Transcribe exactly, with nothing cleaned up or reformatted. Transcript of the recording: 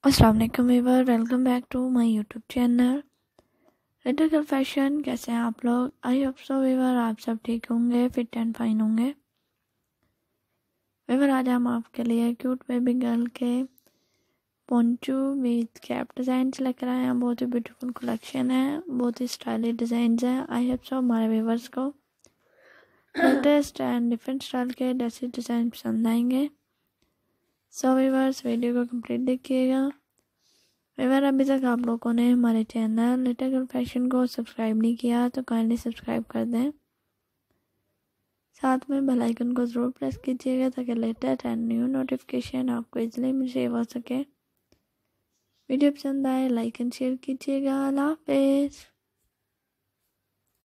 अस्सलाम वालेकुम viewer, welcome back to my YouTube channel little fashion. कैसे हैं आप लोग? आई होप सो व्यूअर आप सब ठीक होंगे, फिट एंड फाइन होंगे। व्यूअर आज हम आपके लिए क्यूट बेबी गर्ल के पोंचो विद कैप डिज़ाइन लेकर आए हैं। बहुत ही ब्यूटीफुल कलेक्शन है, बहुत ही स्टाइलिश डिज़ाइन है। आई होप सो हमारे व्यूअर्स को लेटेस्ट एंड डिफरेंट स्टाइल के ड्रेसेस डिज़ाइन पसंद आएंगे। सो व्यूअर्स वीडियो को कंप्लीट देखिएगा। अगर अभी तक आप लोगों ने हमारे चैनल लिटिल फैशन को सब्सक्राइब नहीं किया तो काइंडली सब्सक्राइब कर दें, साथ में बेल आइकन को ज़रूर प्रेस कीजिएगा ताकि लेटेस्ट एंड न्यू नोटिफिकेशन आपको इजीली रिसीव हो सके। वीडियो पसंद आए लाइक एंड शेयर कीजिएगा। अल्लाह हाफिज़।